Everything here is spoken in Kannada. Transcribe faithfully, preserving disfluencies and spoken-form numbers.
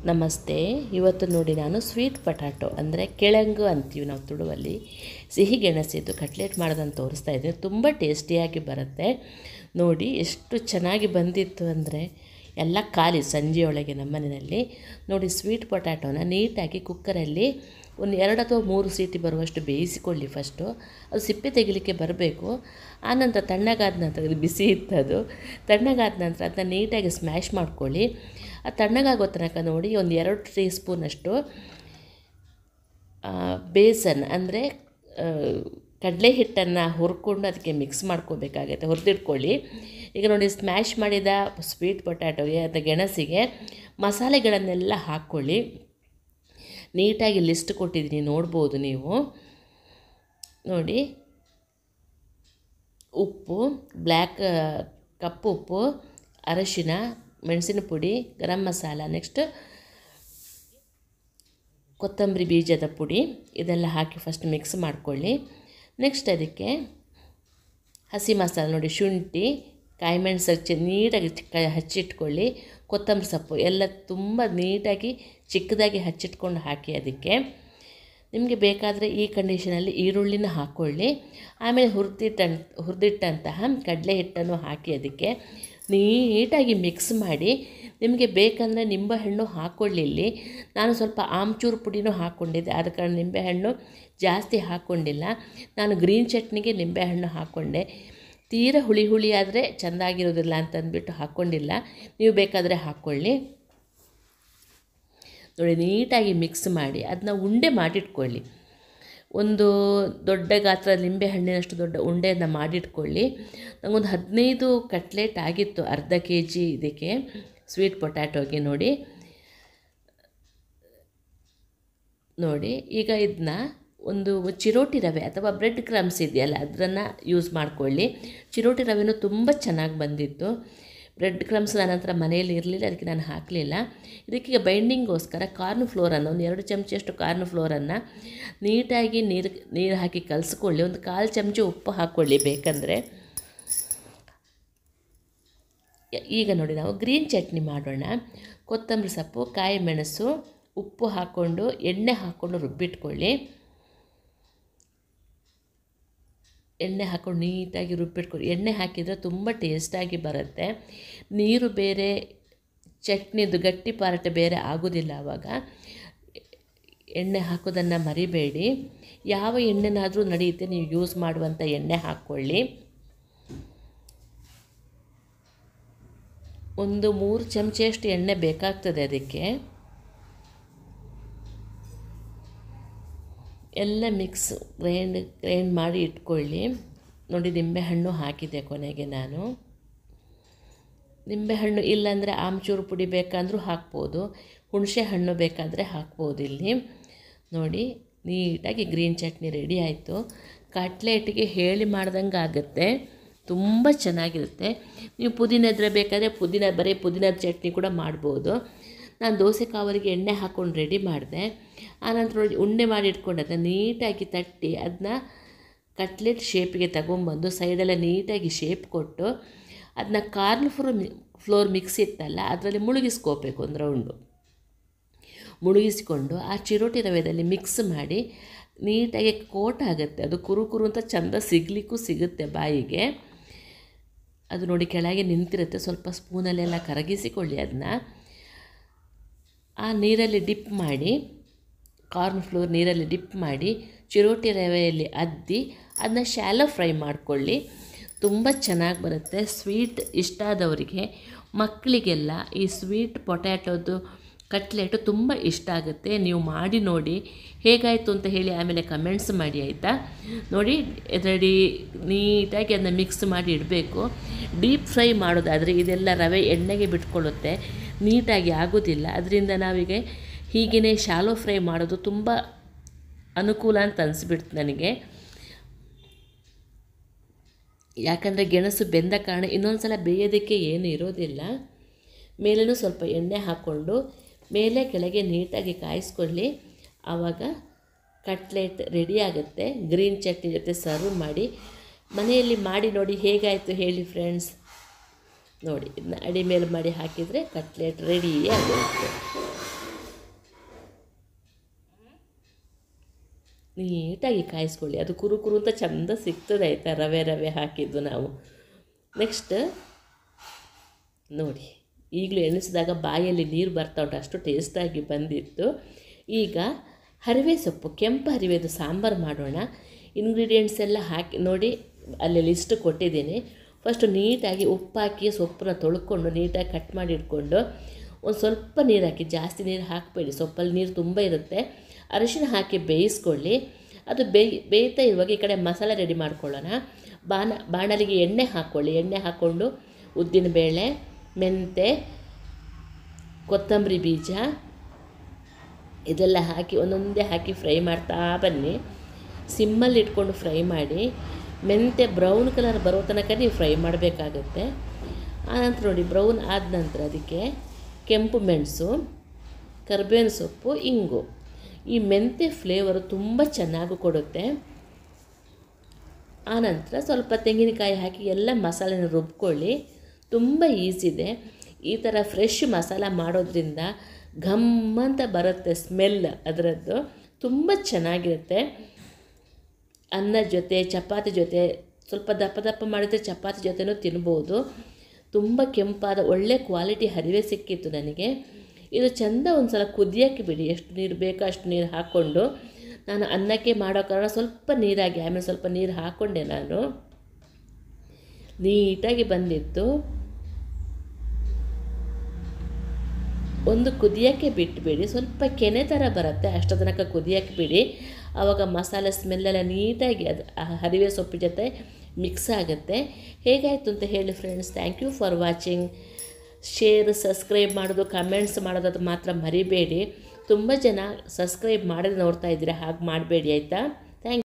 ನಮಸ್ತೆ. ಇವತ್ತು ನೋಡಿ ನಾನು ಸ್ವೀಟ್ ಪೊಟ್ಯಾಟೊ ಅಂದರೆ ಕೆಳಂಗು ಅಂತೀವಿ ನಾವು ತುಳುವಲ್ಲಿ, ಸಿಹಿ ಗೆಣಸಿದ್ದು ಕಟ್ಲೆಟ್ ಮಾಡೋದನ್ನು ತೋರಿಸ್ತಾ ಇದ್ದೀನಿ. ತುಂಬ ಟೇಸ್ಟಿಯಾಗಿ ಬರುತ್ತೆ ನೋಡಿ. ಎಷ್ಟು ಚೆನ್ನಾಗಿ ಬಂದಿತ್ತು ಅಂದರೆ ಎಲ್ಲ ಖಾಲಿ ಸಂಜೆಯೊಳಗೆ ನಮ್ಮ ಮನೆಯಲ್ಲಿ. ನೋಡಿ, ಸ್ವೀಟ್ ಪೊಟ್ಯಾಟೊನ ನೀಟಾಗಿ ಕುಕ್ಕರಲ್ಲಿ ಒಂದು ಎರಡು ಅಥವಾ ಮೂರು ಸೀಟಿ ಬರುವಷ್ಟು ಬೇಯಿಸಿಕೊಳ್ಳಿ. ಫಸ್ಟು ಅದು ಸಿಪ್ಪೆ ತೆಗಿಲಿಕ್ಕೆ ಬರಬೇಕು. ಆನಂತರ ತಣ್ಣಗಾದ ನಂತರ, ಇದು ಬಿಸಿ ಇತ್ತದು, ತಣ್ಣಗಾದ ನಂತರ ಅದನ್ನ ನೀಟಾಗಿ ಸ್ಮ್ಯಾಶ್ ಮಾಡ್ಕೊಳ್ಳಿ. ಅದು ತಣ್ಣಗಾಗೋ ತನಕ ನೋಡಿ ಒಂದು ಎರಡು ಟೀ ಸ್ಪೂನಷ್ಟು ಬೇಸನ್ ಅಂದರೆ ಕಡಲೆ ಹಿಟ್ಟನ್ನು ಹುರ್ಕೊಂಡು ಅದಕ್ಕೆ ಮಿಕ್ಸ್ ಮಾಡ್ಕೋಬೇಕಾಗತ್ತೆ, ಹುರಿದಿಟ್ಕೊಳ್ಳಿ. ಈಗ ನೋಡಿ, ಸ್ಮ್ಯಾಶ್ ಮಾಡಿದ ಸ್ವೀಟ್ ಪೊಟ್ಯಾಟೊಗೆ ಅಥವಾ ಗೆಣಸಿಗೆ ಮಸಾಲೆಗಳನ್ನೆಲ್ಲ ಹಾಕ್ಕೊಳ್ಳಿ. ನೀಟಾಗಿ ಲಿಸ್ಟ್ ಕೊಟ್ಟಿದ್ದೀನಿ, ನೋಡ್ಬೋದು ನೀವು. ನೋಡಿ, ಉಪ್ಪು, ಬ್ಲ್ಯಾಕ್ ಕಪ್ಪು ಉಪ್ಪು, ಅರಶಿನ, ಮೆಣಸಿನ ಪುಡಿ, ಗರಂ ಮಸಾಲ, ನೆಕ್ಸ್ಟ್ ಕೊತ್ತಂಬರಿ ಬೀಜದ ಪುಡಿ, ಇದೆಲ್ಲ ಹಾಕಿ ಫಸ್ಟ್ ಮಿಕ್ಸ್ ಮಾಡ್ಕೊಳ್ಳಿ. ನೆಕ್ಸ್ಟ್ ಅದಕ್ಕೆ ಹಸಿ ಮಸಾಲೆ ನೋಡಿ, ಶುಂಠಿ, ಕಾಯಿಮೆಣಸು ಹಚ್ಚಿ ನೀಟಾಗಿ ಚಿಕ್ಕ ಹಚ್ಚಿಟ್ಕೊಳ್ಳಿ. ಕೊತ್ತಂಬರಿ ಸೊಪ್ಪು ಎಲ್ಲ ತುಂಬ ನೀಟಾಗಿ ಚಿಕ್ಕದಾಗಿ ಹಚ್ಚಿಟ್ಕೊಂಡು ಹಾಕಿ. ಅದಕ್ಕೆ ನಿಮಗೆ ಬೇಕಾದರೆ ಈ ಕಂಡೀಷನಲ್ಲಿ ಈರುಳ್ಳಿನ ಹಾಕ್ಕೊಳ್ಳಿ. ಆಮೇಲೆ ಹುರಿದಿಟ್ಟ ಹುರಿದಿಟ್ಟಂತಹ ಕಡಲೆ ಹಿಟ್ಟನ್ನು ಹಾಕಿ ಅದಕ್ಕೆ ನೀಟಾಗಿ ಮಿಕ್ಸ್ ಮಾಡಿ. ನಿಮಗೆ ಬೇಕಂದರೆ ನಿಂಬೆಹಣ್ಣು ಹಾಕ್ಕೊಳ್ಳಿ. ಇಲ್ಲಿ ನಾನು ಸ್ವಲ್ಪ ಆಮ್ಚೂರು ಪುಡಿನೂ ಹಾಕ್ಕೊಂಡಿದ್ದೆ, ಆದ ಕಾರಣ ನಿಂಬೆಹಣ್ಣು ಜಾಸ್ತಿ ಹಾಕ್ಕೊಂಡಿಲ್ಲ. ನಾನು ಗ್ರೀನ್ ಚಟ್ನಿಗೆ ನಿಂಬೆಹಣ್ಣು ಹಾಕ್ಕೊಂಡೆ. ತೀರ ಹುಳಿ ಹುಳಿ ಆದರೆ ಚೆಂದಾಗಿರೋದಿಲ್ಲ ಅಂತಂದ್ಬಿಟ್ಟು ಹಾಕ್ಕೊಂಡಿಲ್ಲ, ನೀವು ಬೇಕಾದರೆ ಹಾಕ್ಕೊಳ್ಳಿ. ನೋಡಿ, ನೀಟಾಗಿ ಮಿಕ್ಸ್ ಮಾಡಿ ಅದನ್ನ ಉಂಡೆ ಮಾಡಿಟ್ಕೊಳ್ಳಿ. ಒಂದು ದೊಡ್ಡ ಗಾತ್ರ ನಿಂಬೆಹಣ್ಣಿನಷ್ಟು ದೊಡ್ಡ ಉಂಡೆಯನ್ನು ಮಾಡಿಟ್ಕೊಳ್ಳಿ. ನನಗೊಂದು ಹದಿನೈದು ಕಟ್ಲೆಟ್ ಆಗಿತ್ತು, ಅರ್ಧ ಕೆ ಜಿ ಇದಕ್ಕೆ ಸ್ವೀಟ್ ಪೊಟ್ಯಾಟೊಗೆ. ನೋಡಿ ನೋಡಿ ಈಗ ಇದನ್ನ ಒಂದು ಚಿರೋಟಿ ರವೆ ಅಥವಾ ಬ್ರೆಡ್ ಕ್ರಮ್ಸ್ ಇದೆಯಲ್ಲ, ಅದನ್ನು ಯೂಸ್ ಮಾಡ್ಕೊಳ್ಳಿ. ಚಿರೋಟಿ ರವೆನೂ ತುಂಬ ಚೆನ್ನಾಗಿ ಬಂದಿತ್ತು. ಬ್ರೆಡ್ ಕ್ರಮ್ಸ್ ನನ್ನ ಹತ್ರ ಮನೆಯಲ್ಲಿ ಇರಲಿಲ್ಲ, ಅದಕ್ಕೆ ನಾನು ಹಾಕಲಿಲ್ಲ. ಇದಕ್ಕೀಗ ಬೈಂಡಿಂಗೋಸ್ಕರ ಕಾರ್ನ್ ಫ್ಲೋರನ್ನು ಒಂದು ಎರಡು ಚಮಚಷ್ಟು ಕಾರ್ನ್ ಫ್ಲೋರನ್ನು ನೀಟಾಗಿ ನೀರು ನೀರು ಹಾಕಿ ಕಲಿಸ್ಕೊಳ್ಳಿ. ಒಂದು ಕಾಲು ಚಮಚ ಉಪ್ಪು ಹಾಕ್ಕೊಳ್ಳಿ ಬೇಕಂದರೆ. ಈಗ ನೋಡಿ, ನಾವು ಗ್ರೀನ್ ಚಟ್ನಿ ಮಾಡೋಣ. ಕೊತ್ತಂಬರಿ ಸೊಪ್ಪು, ಕಾಯಿ ಮೆಣಸು, ಉಪ್ಪು ಹಾಕ್ಕೊಂಡು ಎಣ್ಣೆ ಹಾಕ್ಕೊಂಡು ರುಬ್ಬಿಟ್ಕೊಳ್ಳಿ. ಎಣ್ಣೆ ಹಾಕ್ಕೊಂಡು ನೀಟಾಗಿ ರುಬ್ಬಿಟ್ಕೊಳ್ಳಿ. ಎಣ್ಣೆ ಹಾಕಿದರೆ ತುಂಬ ಟೇಸ್ಟಾಗಿ ಬರುತ್ತೆ. ನೀರು ಬೇರೆ, ಚಟ್ನಿದು ಗಟ್ಟಿ ಪಾರ್ಟ್ ಬೇರೆ ಆಗೋದಿಲ್ಲ. ಆವಾಗ ಎಣ್ಣೆ ಹಾಕೋದನ್ನು ಮರಿಬೇಡಿ. ಯಾವ ಎಣ್ಣೆನಾದರೂ ನಡೆಯುತ್ತೆ, ನೀವು ಯೂಸ್ ಮಾಡುವಂಥ ಎಣ್ಣೆ ಹಾಕ್ಕೊಳ್ಳಿ. ಒಂದು ಮೂರು ಚಮಚೆಯಷ್ಟು ಎಣ್ಣೆ ಬೇಕಾಗ್ತದೆ ಅದಕ್ಕೆ. ಎಲ್ಲ ಮಿಕ್ಸ್ ಗ್ರೈಂಡ್ ಗ್ರೈಂಡ್ ಮಾಡಿ ಇಟ್ಕೊಳ್ಳಿ. ನೋಡಿ, ನಿಂಬೆಹಣ್ಣು ಹಾಕಿದೆ ಕೊನೆಗೆ ನಾನು. ನಿಂಬೆಹಣ್ಣು ಇಲ್ಲಾಂದರೆ ಆಮ್ಚೂರು ಪುಡಿ ಬೇಕಂದ್ರೂ ಹಾಕ್ಬೋದು, ಹುಣಸೆ ಹಣ್ಣು ಬೇಕಾದರೆ ಹಾಕ್ಬೋದು. ಇಲ್ಲಿ ನೋಡಿ, ನೀಟಾಗಿ ಗ್ರೀನ್ ಚಟ್ನಿ ರೆಡಿ ಆಯಿತು. ಕಟ್ಲೆಟ್ಗೆ ಹೇಳಿ ಮಾಡ್ದಂಗೆ ಆಗುತ್ತೆ, ತುಂಬ ಚೆನ್ನಾಗಿರುತ್ತೆ. ನೀವು ಪುದೀನ ಇದ್ದರೆ ಬೇಕಾದರೆ ಪುದೀನ, ಬರೀ ಪುದೀನದ ಚಟ್ನಿ ಕೂಡ ಮಾಡ್ಬೋದು. ನಾನು ದೋಸೆ ಕಾವಲಿಗೆ ಎಣ್ಣೆ ಹಾಕ್ಕೊಂಡು ರೆಡಿ ಮಾಡಿದೆ. ಆನಂತರ ನೋಡಿ, ಉಂಡೆ ಮಾಡಿ ಇಟ್ಕೊಂಡು ಅದನ್ನ ನೀಟಾಗಿ ತಟ್ಟಿ ಅದನ್ನ ಕಟ್ಲೆಟ್ ಶೇಪಿಗೆ ತಗೊಂಬಂದು ಸೈಡೆಲ್ಲ ನೀಟಾಗಿ ಶೇಪ್ ಕೊಟ್ಟು ಅದನ್ನ ಕಾರ್ನ್ ಫ್ಲೋರ್ ಫ್ಲೋರ್ ಮಿಕ್ಸ್ ಇತ್ತಲ್ಲ, ಅದರಲ್ಲಿ ಮುಳುಗಿಸ್ಕೋಬೇಕು. ಒಂದು ರೌಂಡು ಮುಳುಗಿಸ್ಕೊಂಡು ಆ ಚಿರೋಟಿ ರವೆದಲ್ಲಿ ಮಿಕ್ಸ್ ಮಾಡಿ ನೀಟಾಗಿ ಕೋಟ್ ಆಗುತ್ತೆ. ಅದು ಕುರು ಕುರು ಅಂತ ಚೆಂದ ಸಿಗಲಿಕ್ಕೂ ಸಿಗುತ್ತೆ ಬಾಯಿಗೆ. ಅದು ನೋಡಿ, ಕೆಳಗೆ ನಿಂತಿರುತ್ತೆ. ಸ್ವಲ್ಪ ಸ್ಪೂನಲ್ಲೆಲ್ಲ ಕರಗಿಸಿಕೊಳ್ಳಿ. ಅದನ್ನ ಆ ನೀರಲ್ಲಿ ಡಿಪ್ ಮಾಡಿ, ಕಾರ್ನ್ ಫ್ಲೋರ್ ನೀರಲ್ಲಿ ಡಿಪ್ ಮಾಡಿ ಚಿರೋಟಿ ರವೆಯಲ್ಲಿ ಅದ್ದಿ ಅದನ್ನ ಶಾಲೋ ಫ್ರೈ ಮಾಡಿಕೊಳ್ಳಿ. ತುಂಬ ಚೆನ್ನಾಗಿ ಬರುತ್ತೆ. ಸ್ವೀಟ್ ಇಷ್ಟ ಆದವರಿಗೆ, ಮಕ್ಕಳಿಗೆಲ್ಲ ಈ ಸ್ವೀಟ್ ಪೊಟ್ಯಾಟೊದು ಕಟ್ಲೆಟು ತುಂಬ ಇಷ್ಟ ಆಗುತ್ತೆ. ನೀವು ಮಾಡಿ ನೋಡಿ, ಹೇಗಾಯಿತು ಅಂತ ಹೇಳಿ ಆಮೇಲೆ ಕಮೆಂಟ್ಸ್ ಮಾಡಿ, ಆಯಿತಾ? ನೋಡಿ, ರೆಡಿ. ನೀಟಾಗಿ ಅದನ್ನ ಮಿಕ್ಸ್ ಮಾಡಿ ಇಡಬೇಕು. ಡೀಪ್ ಫ್ರೈ ಮಾಡೋದಾದರೆ ಇದೆಲ್ಲ ರವೆ ಎಣ್ಣೆಗೆ ಬಿಟ್ಕೊಳ್ಳುತ್ತೆ, ನೀಟಾಗಿ ಆಗೋದಿಲ್ಲ. ಅದರಿಂದ ನಾವೀಗ ಹೀಗೇ ಶಾಲೋ ಫ್ರೈ ಮಾಡೋದು ತುಂಬ ಅನುಕೂಲ ಅಂತ ಅನಿಸ್ಬಿಡ್ತು ನನಗೆ. ಯಾಕಂದರೆ ಗೆಣಸು ಬೆಂದ ಕಾರಣ ಇನ್ನೊಂದು ಸಲ ಬೇಯೋದಕ್ಕೆ ಏನು ಇರೋದಿಲ್ಲ. ಮೇಲೂ ಸ್ವಲ್ಪ ಎಣ್ಣೆ ಹಾಕ್ಕೊಂಡು ಮೇಲೆ ಕೆಳಗೆ ನೀಟಾಗಿ ಕಾಯಿಸ್ಕೊಳ್ಳಿ. ಆವಾಗ ಕಟ್ಲೆಟ್ ರೆಡಿ ಆಗುತ್ತೆ. ಗ್ರೀನ್ ಚಟ್ನಿ ಜೊತೆ ಸರ್ವ್ ಮಾಡಿ. ಮನೆಯಲ್ಲಿ ಮಾಡಿ ನೋಡಿ, ಹೇಗಾಯಿತು ಹೇಳಿ ಫ್ರೆಂಡ್ಸ್. ನೋಡಿ, ಇದನ್ನ ಅಡಿ ಮೇಲೆ ಮಾಡಿ ಹಾಕಿದರೆ ಕಟ್ಲೆಟ್ ರೆಡಿ ಆಗುತ್ತೆ. ನೀಟಾಗಿ ಕಾಯಿಸ್ಕೊಳ್ಳಿ. ಅದು ಕುರು ಕುರು ಅಂತ ಚೆಂದ ಸಿಗ್ತದೆ ಆಯಿತಾ, ರವೆ ರವೆ ಹಾಕಿದ್ದು ನಾವು. ನೆಕ್ಸ್ಟ್ ನೋಡಿ, ಈಗಲೂ ಎಣಿಸಿದಾಗ ಬಾಯಲ್ಲಿ ನೀರು ಬರ್ತಾ ಉಂಟು, ಅಷ್ಟು ಟೇಸ್ಟಾಗಿ ಬಂದಿತ್ತು. ಈಗ ಹರಿವೆ ಸೊಪ್ಪು, ಕೆಂಪು ಹರಿವೆದು ಸಾಂಬಾರು ಮಾಡೋಣ. ಇಂಗ್ರೀಡಿಯೆಂಟ್ಸ್ ಎಲ್ಲ ಹಾಕಿ ನೋಡಿ, ಅಲ್ಲಿ ಲಿಸ್ಟ್ ಕೊಟ್ಟಿದ್ದೀನಿ. ಫಸ್ಟು ನೀಟಾಗಿ ಉಪ್ಪು ಹಾಕಿ ಸೊಪ್ಪನ್ನ ತೊಳ್ಕೊಂಡು ನೀಟಾಗಿ ಕಟ್ ಮಾಡಿ ಇಟ್ಕೊಂಡು ಒಂದು ಸ್ವಲ್ಪ ನೀರು ಹಾಕಿ, ಜಾಸ್ತಿ ನೀರು ಹಾಕಬೇಡಿ, ಸೊಪ್ಪಲ್ಲಿ ನೀರು ತುಂಬ ಇರುತ್ತೆ. ಅರಿಶಿನ ಹಾಕಿ ಬೇಯಿಸ್ಕೊಳ್ಳಿ. ಅದು ಬೇಯ್ ಬೇಯ್ತಾ ಇರುವಾಗ ಈ ಕಡೆ ಮಸಾಲೆ ರೆಡಿ ಮಾಡ್ಕೊಳ್ಳೋಣ. ಬಾಣ ಬಾಣಲಿಗೆ ಎಣ್ಣೆ ಹಾಕ್ಕೊಳ್ಳಿ. ಎಣ್ಣೆ ಹಾಕ್ಕೊಂಡು ಉದ್ದಿನಬೇಳೆ, ಮೆಂತೆ, ಕೊತ್ತಂಬರಿ ಬೀಜ ಇದೆಲ್ಲ ಹಾಕಿ ಒಂದೊಂದೇ ಹಾಕಿ ಫ್ರೈ ಮಾಡ್ತಾ ಬನ್ನಿ. ಸಿಮ್ಮಲ್ಲಿ ಇಟ್ಕೊಂಡು ಫ್ರೈ ಮಾಡಿ. ಮೆಂತೆ ಬ್ರೌನ್ ಕಲರ್ ಬರೋ ತನಕ ನೀವು ಫ್ರೈ ಮಾಡಬೇಕಾಗತ್ತೆ. ಆನಂತರ ನೋಡಿ, ಬ್ರೌನ್ ಆದ ನಂತರ ಅದಕ್ಕೆ ಕೆಂಪು ಮೆಣಸು, ಕರಿಬೇವಿನ ಸೊಪ್ಪು, ಇಂಗು. ಈ ಮೆಂತೆ ಫ್ಲೇವರು ತುಂಬ ಚೆನ್ನಾಗಿ ಕೊಡುತ್ತೆ. ಆನಂತರ ಸ್ವಲ್ಪ ತೆಂಗಿನಕಾಯಿ ಹಾಕಿ ಎಲ್ಲ ಮಸಾಲೆನ ರುಬ್ಕೊಳ್ಳಿ. ತುಂಬ ಈಸಿ ಇದೆ. ಈ ಥರ ಫ್ರೆಶ್ ಮಸಾಲ ಮಾಡೋದ್ರಿಂದ ಘಮ್ ಅಂತ ಬರುತ್ತೆ ಸ್ಮೆಲ್ ಅದರದ್ದು, ತುಂಬ ಚೆನ್ನಾಗಿರುತ್ತೆ. ಅನ್ನದ ಜೊತೆ, ಚಪಾತಿ ಜೊತೆ, ಸ್ವಲ್ಪ ದಪ್ಪ ದಪ್ಪ ಮಾಡಿದರೆ ಚಪಾತಿ ಜೊತೆನೂ ತಿನ್ಬೋದು. ತುಂಬ ಕೆಂಪಾದ ಒಳ್ಳೆ ಕ್ವಾಲಿಟಿ ಹರಿವೆ ಸಿಕ್ಕಿತ್ತು ನನಗೆ. ಇದು ಚೆಂದ ಒಂದು ಸಲ ಕುದಿಯೋಕ್ಕೆ ಬಿಡಿ. ಎಷ್ಟು ನೀರು ಬೇಕೋ ಅಷ್ಟು ನೀರು ಹಾಕ್ಕೊಂಡು, ನಾನು ಅನ್ನಕ್ಕೆ ಮಾಡೋ ಕಾರಣ ಸ್ವಲ್ಪ ನೀರಾಗಿ ಆಮೇಲೆ ಸ್ವಲ್ಪ ನೀರು ಹಾಕ್ಕೊಂಡೆ. ನಾನು ನೀಟಾಗಿ ಬಂದಿತ್ತು. ಒಂದು ಕುದಿಯೋಕ್ಕೆ ಬಿಟ್ಟುಬಿಡಿ, ಸ್ವಲ್ಪ ಕೆನೆ ಥರ ಬರುತ್ತೆ, ಅಷ್ಟು ತನಕ ಕುದಿಯೋಕ್ಕೆ ಬಿಡಿ. ಆವಾಗ ಮಸಾಲೆ ಸ್ಮೆಲ್ಲೆಲ್ಲ ನೀಟಾಗಿ ಅದು ಹರಿವೆ ಸೊಪ್ಪು ಜೊತೆ ಮಿಕ್ಸ್ ಆಗುತ್ತೆ. ಹೇಗಾಯಿತು ಅಂತ ಹೇಳಿ friends. Thank you for watching. Share, subscribe ಮಾಡೋದು, ಕಮೆಂಟ್ಸ್ ಮಾಡೋದು ಅದು ಮಾತ್ರ ಮರಿಬೇಡಿ. ತುಂಬ ಜನ ಸಬ್ಸ್ಕ್ರೈಬ್ ಮಾಡೋದು ನೋಡ್ತಾ ಇದ್ದೀರಾ, ಹಾಗೆ ಮಾಡಬೇಡಿ ಆಯಿತಾ.